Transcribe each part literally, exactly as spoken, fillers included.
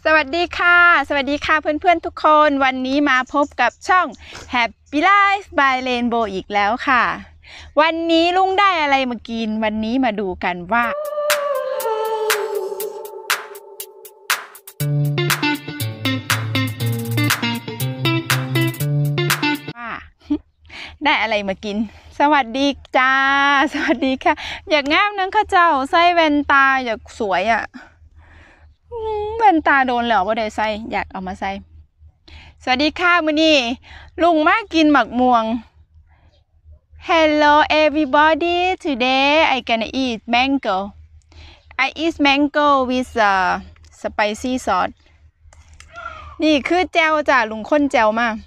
สวัสดีค่ะสวัสดีค่ะเพื่อนๆทุกคนวันนี้มาพบกับช่อง Happy Life by Rainbow อีกแล้วค่ะวันนี้ลุงได้อะไรมากินวันนี้มาดูกันว่าว่าได้อะไรมากินสวัสดีจ้าสวัสดีค่ะอยากงามนังข้าเจ้าใส่แว่นตาอยากสวยอ่ะแว่นตาโดนแล้วว่าได้ใส่อยากเอามาใส่สวัสดีค่ะมื้อนี้ลุงมากินหมักม่วง Hello everybody today I gonna eat mango I eat mango with a spicy sauce นี่คือแจ่วจ้ะลุงข้นแจ่วมา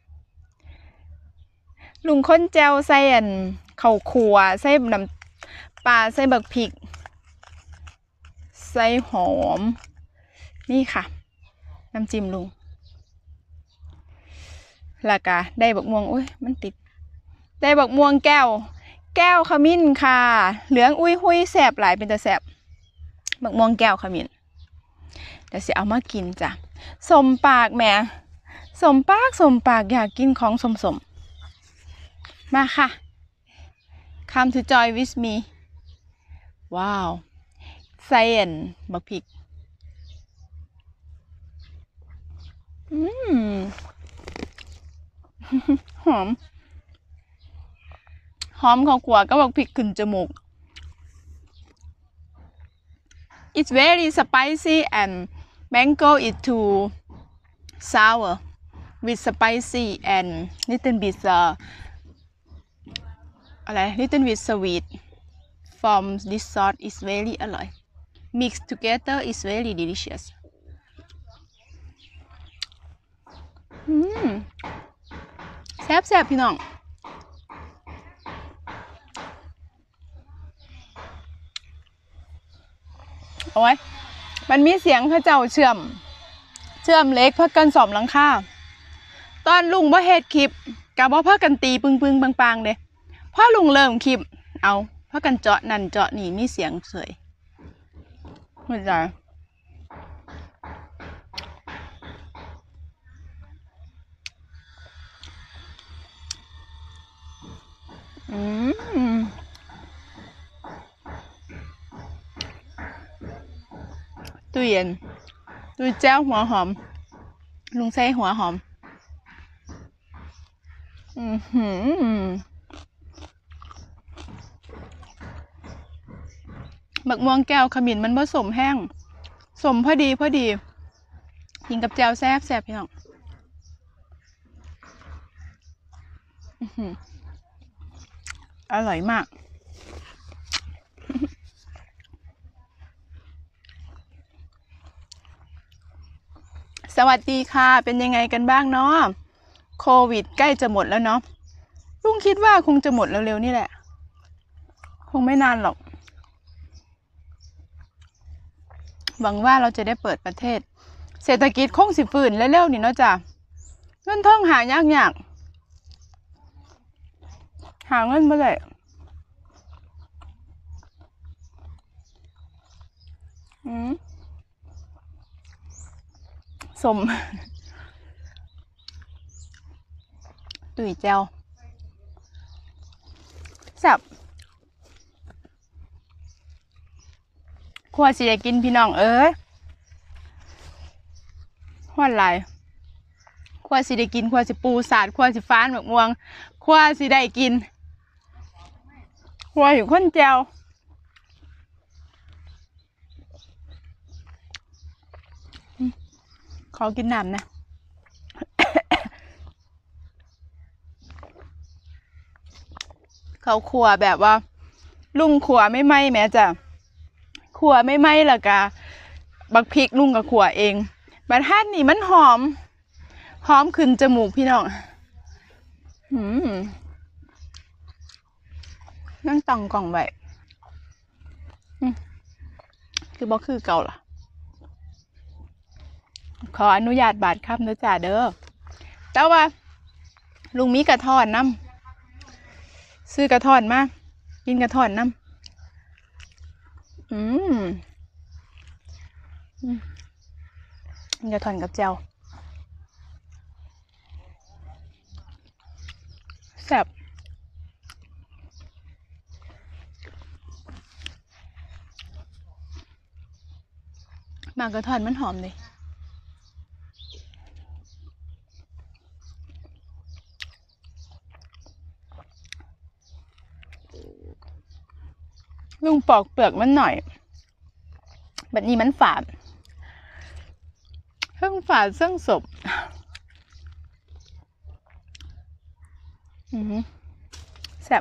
ลุงข้นแจ่วใส่อันข้าวคั่วใส่น้ำปลาใส่บักพริกใส่หอมนี่ค่ะน้ำจิ้มลุงแล้วก็ได้บักม่วงอุ้ยมันติดได้บักม่วงแก้วแก้วขมิ้นค่ะเหลืองอุ้ยหุยแสบหลายเป็นตาแสบบักม่วงแก้วขมิ้นเดี๋ยวสิเอามากินจ้ะสมปากแม่สมปากสมปากอยากกินของสมสมมาค่ะ Come to join with me ว้าวใส่อันบักพริกอืมหอมหอมข้าวคั่วก็บักพริกขึ้นจมูก It's very spicy and mango is too sour with spicy and little bit uh, อะไร little bit sweet from this sauce is very อร่อย mixed together is very delicious อืมแซ่บๆพี่น้องโอ้ยมันมีเสียงพระเจ้าเชื่อมเชื่อมเล็กเพื่อกันสอมหลังคาตอนลุงบ่เฮ็ดคลิปกับว่าเพื่อกันตีปึงปึงปังปังเด้พอลุงเริ่มคลิปเอาเพื่อกันเจาะนั่นเจาะนี่มีเสียงเสยเข้าใจอืมตู้เย็นตู้แจ้วหัวหอมลุงใส่หัวหอมอือหือบักม่วงแก้วขมิ้นมันผสมแห้งสมพอดีพอดีกินกับแจ่วแซ่บแซ่บพี่น้องอร่อยมากสวัสดีค่ะเป็นยังไงกันบ้างเนาะโควิดใกล้จะหมดแล้วเนาะลุงคิดว่าคงจะหมดเร็วๆนี่แหละคงไม่นานหรอกหวังว่าเราจะได้เปิดประเทศเศรษฐกิจคงสิฟื้นเร็วๆนี่เนาะจ้ะเงินทองหายากๆหาเงินเมื่อไหร่อืมสมตุ๋ยแจวแซ่บขั้วสิได้กินพี่น้องเอ้ยฮ้อนหลายขั้วสิได้กินขั้วสิปูสาดขั้วสิฟ้านแบบม่วงขั้วสิได้กินขั้วอยู่ข้นแจวขอกินน้ำนะเขาขัวแบบว่าลุงขัวไม่ไหมแม่จ้ะขัวไม่ไหมล่ะกะบักพริกลุงกับขัวเองบัดท่านนี่มันหอมหอมขึ้นจมูกพี่น้องหืมนั่งตังกล่องไว้คือบอกคือเก่าล่ะขออนุญาตบาดครับนะจ่าเด้อแต่ว่าลุงมีกระท่อนน้ำซื้อกระท่อนมากินกระท่อนน้ำอืมมันจะทอนกับแจวแซ่บหมากกระทอนมันหอมเลยลุงปอกเปลือกมันหน่อยแบบนี้มันฝาดเพิ่งฝาดเสื่องศพอือแซ่บ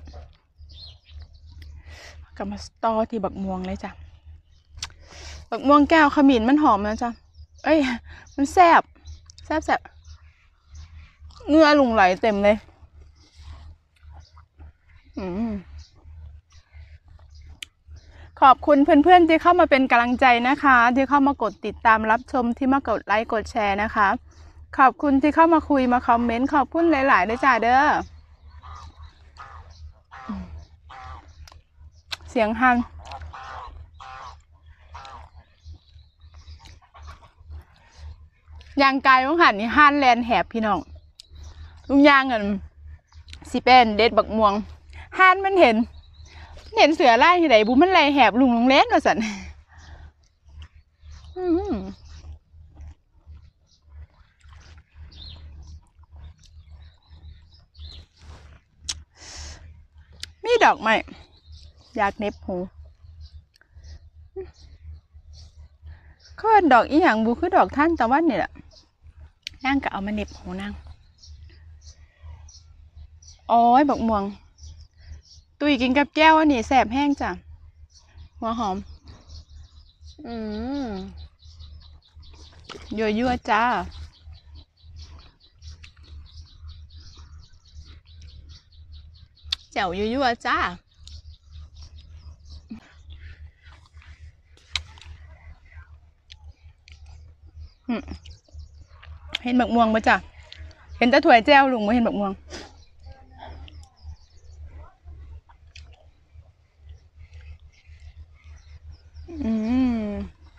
กลับมาสตอที่บักม่วงเลยจ้ะบักม่วงแก้วขมิ้นมันหอมนะจ๊ะเอ้ยมันแซ่บแซ่บแซ่บเงื่อหลงไหลเต็มเลยอืมขอบคุณเพื่อนๆที่เข้ามาเป็นกำลังใจนะคะที่เข้ามากดติดตามรับชมที่มากดไลค์กดแชร์นะคะขอบคุณที่เข้ามาคุยมาคอมเมนต์ขอบคุณหลายๆด้วยจ้าเด้อเสียงฮันยางกายของหันนี่ฮันแลนแหบพี่น้องลุงยางเงินสิเป็นเด็ดบักม่วงฮันมันเห็นเห็นเสือไล่ที่ไหนบุมันไล่แหบลุงลงเล่นว่าสันมีดอกไหมอยากเน็บหูก็ดอกอีหยังบูคือดอกท่านตะวันนี่แหละนั่งก็เอามาเน็บหูนั่งโอ้ยบักม่วงตุยกินกับแก้วอันนี้แสบแห้งจ้ะหัวหอมอืมยั่วยั่วจ้าแจ่วยั่วยั่วจ้าเห็นบักม่วงปะจ้ะเห็นแต่ถั่วแจ้วลุงไม่เห็นบักม่วงอืม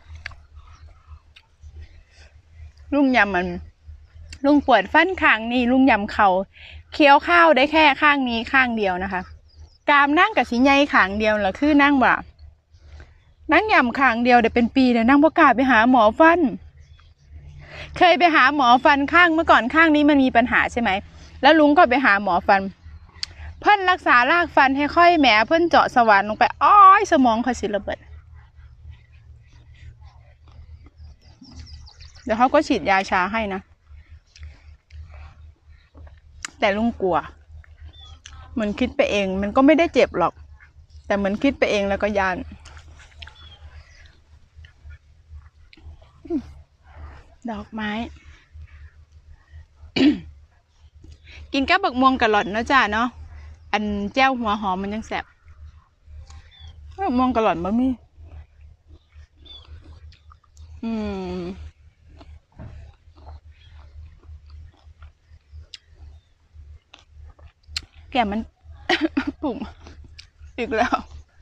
ลุงยำมันลุงปวดฟันข้างนี่ลุงยำเขาเคี้ยวข้าวได้แค่ข้างนี้ข้างเดียวนะคะกามนั่งกับสีใหญ่ข้างเดียวเหรอคือนั่งบ่านั่งยำข้างเดียวเดี๋ยวเป็นปีเดี๋ยวนั่งประกาศไปหาหมอฟันเคยไปหาหมอฟันข้างเมื่อก่อนข้างนี้มันมีปัญหาใช่ไหมแล้วลุงก็ไปหาหมอฟันเพิ่นรักษารากฟันให้ค่อยแหมเพิ่นเจาะสว่านลงไปอ้อยสมองค่อยสิระเบิดเดี๋ยวเขาก็ฉีดยาชาให้นะแต่ลุงกลัวเหมือนคิดไปเองมันก็ไม่ได้เจ็บหรอกแต่เหมือนคิดไปเองแล้วก็ยานดอกไม้ กินกับบักม่วงกะหล่อนเนาะจ้าเนาะอันแจ้วหัวหอมมันยังแสบบักม่วงกะหล่อนบะมี่อืมแก้มมัน ปุ่มอีกแล้ว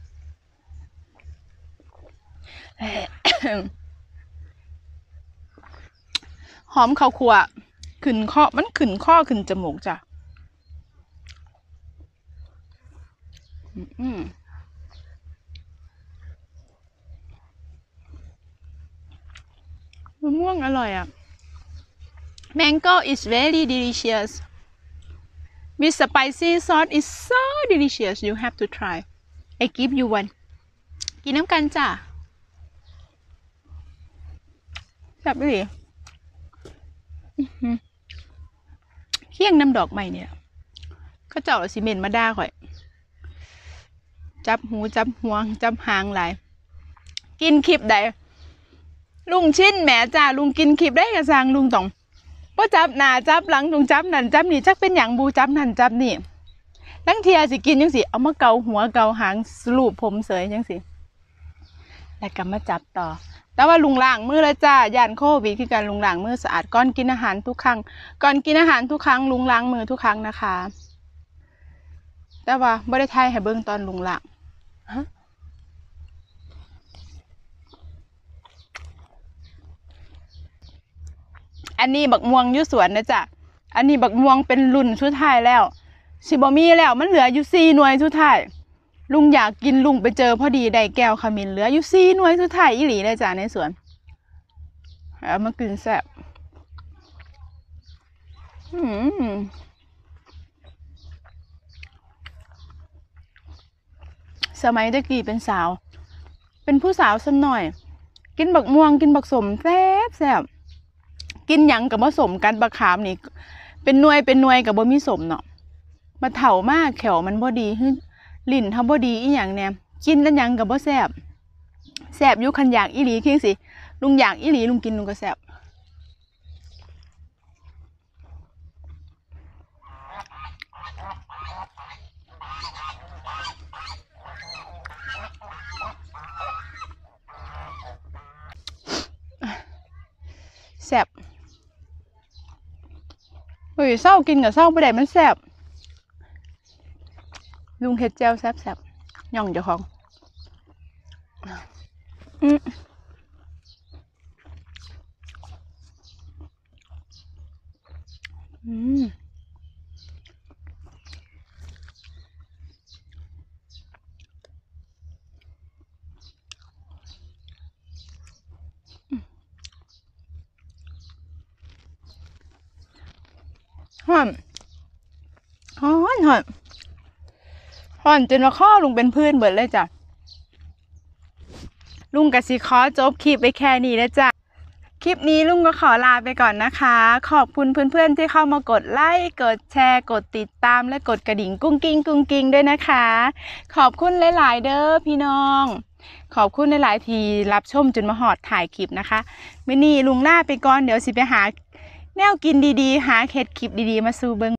หอมข้าวคั่วขึ้นข้อมันขึ้นข้อขึ้นจมูกจ้ะอืมมะม่วงอร่อยอ่ะ Mango is very delicious with spicy sauce is so delicious you have to try I give you one กินน้ำกันจ้ะแบบนี้เคี่ยงน้ำดอกใหม่เนี่ยเขาเจ้าซีเมนต์มาด่าข่อยจับหูจับหัวจับหางหลายกินคลิปใดลุงชิ้นแหมจ้าลุงกินคลิปได้กระซังลุงต้องว่าจับหน้าจับหลังลุงจับนั่นจับนี่จักเป็นอย่างบูจับนั่นจับนี่ตั้งเทียสิกินยังสิเอามาเกาหัวเกาหางสรูปผมเสยยังสิแล้วก็มาจับต่อแต่ว่าลุงล้างมือแล้วจ้าย่านโควิดคือการลุงล้างมือสะอาดก่อนกินอาหารทุกครั้งก่อนกินอาหารทุกครั้งลุงล้างมือทุกครั้งนะคะแต่ว่าบ่ได้ทายให้เบิ่งตอนลุงล้างอันนี้บักม่วงอยู่สวนนะจ๊ะอันนี้บักม่วงเป็นรุ่นสุดท้ายแล้วสิบ่มีแล้วมันเหลืออยู่สี่หน่วยสุดท้ายลุงอยากกินลุงไปเจอพอดีได้แก้วขมิ้นเหลืออยู่สี่หน่วยสุดท้ายอีหลีเลยจ้ะในสวนเอามากินแซ่บอืมสมัยตะกี้เป็นสาวเป็นผู้สาวสักหน่อยกินบักม่วงกินบักสมแซ่บแซ่บกินหยังกับผสมกันบักขามนี่เป็นหน่วยเป็นหน่วยกับบ่มีสมเนาะมาเฒ่ามากแขวมันบ่ดีขึ้นลิ้นทำบ่ดีอีหยังเนี่ยกินแล้วหยังกับบ่แซ่บแซ่บอยู่คันอยากอีหลีเคียงสิลุงอยากอีหลีลุงกินลุงก็แซ่บแซ่บเฮ้ยเศร้ากินกับเศร้าไปได้มันแซ่บลุงเฮ็ดแจ่วแซ่บแซ่บย่องเจ้าของอืมอืมหอมหอมหอมหอมจนว่าข้อลุงเป็นพื้นเบิดเลยจ้ะลุงกสิขอจบคลิปไปแค่นี้นะจ๊ะคลิปนี้ลุงก็ขอลาไปก่อนนะคะขอบคุณเพื่อนๆที่เข้ามากดไลค์กดแชร์กดติดตามและกดกระดิ่งกุ้งกิ้งกุ้งกิ้งด้วยนะคะขอบคุณหลายๆเด้อพี่น้องขอบคุณหลายๆที่รับชมจนมาหอดถ่ายคลิปนะคะมื้อนี้ลุงลาไปก่อนเดี๋ยวสิไปหาแนวกินดีๆหาเฮ็ดคลิปดีๆมาสู่เบิ่ง